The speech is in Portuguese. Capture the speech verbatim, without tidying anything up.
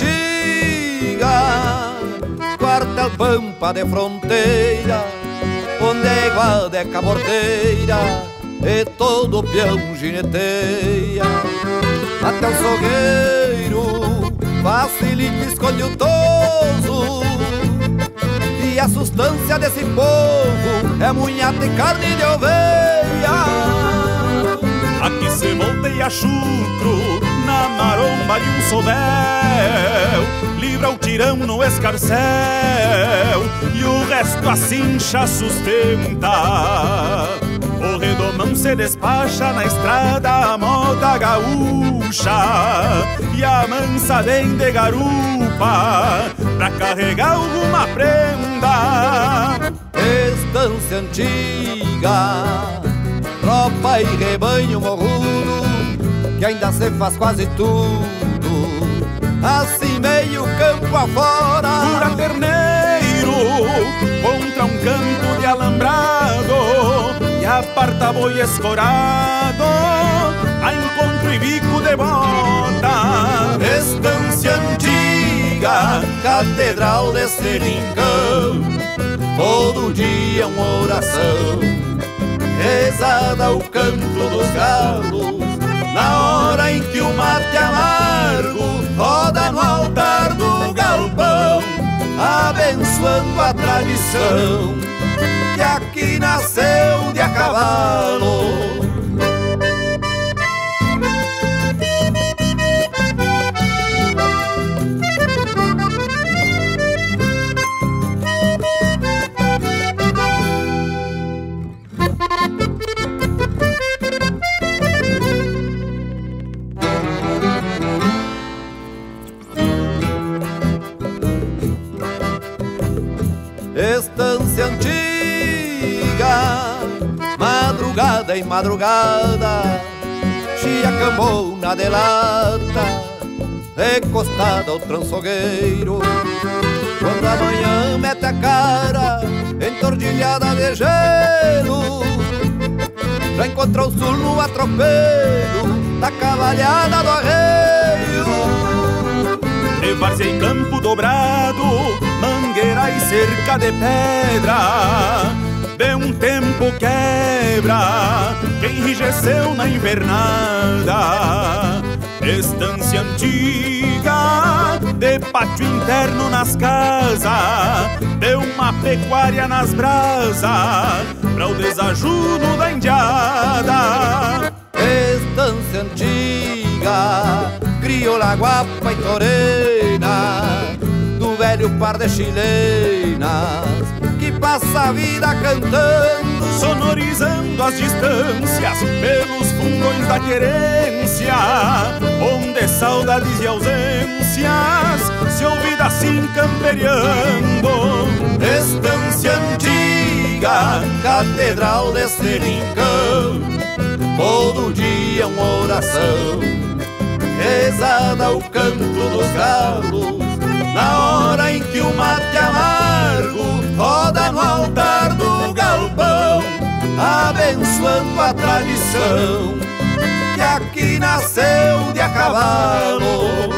antiga, quartel pampa de fronteira, onde a iguada é cabordeira e todo peão gineteia. Até o sogueiro facilita e esconde o toso, e a sustância desse povo é munhata e carne de oveia. Aqui se volteia chucro na maromba de um sovel, livra o tirão no escarcel e o resto a cincha sustenta. O redomão se despacha na estrada a moda gaúcha, e a mansa vem de garupa pra carregar alguma prenda. Estância antiga, tropa e rebanho morrudo, que ainda se faz quase tudo, assim meio campo afora. Pura terneiro contra um campo de alambrado, e aparta boi escorado a encontro e bico de bota. Estância antiga, catedral desse rincão, todo dia uma oração, rezada o canto dos galos, na hora em que o mate amargo roda no altar do galpão, abençoando a tradição que aqui nasceu de a cavalo. Estância antiga, madrugada e madrugada, chiacambona de lata, recostada ao trançogueiro. Quando a manhã mete a cara entordilhada de gelo, já encontrou o sul no atropelo da cavalhada do arreio. De várzea e campo dobrado, mangueira e cerca de pedra, de um tempo quebra que enrijeceu na invernada. Estância antiga, de pátio interno nas casas, de uma pecuária nas brasas, pra o desajuno da indiada. Estância antiga, crioula, guapa e torena, do velho par de chilenas que passa a vida cantando, sonorizando as distâncias pelos fundões da querência, onde saudades e ausências se ouvida assim camperiando. Estância antiga, catedral desse rincão, todo dia uma oração, rezada o canto dos galos, na hora em que o mate amargo roda no altar do galpão, abençoando a tradição que aqui nasceu de a cavalo.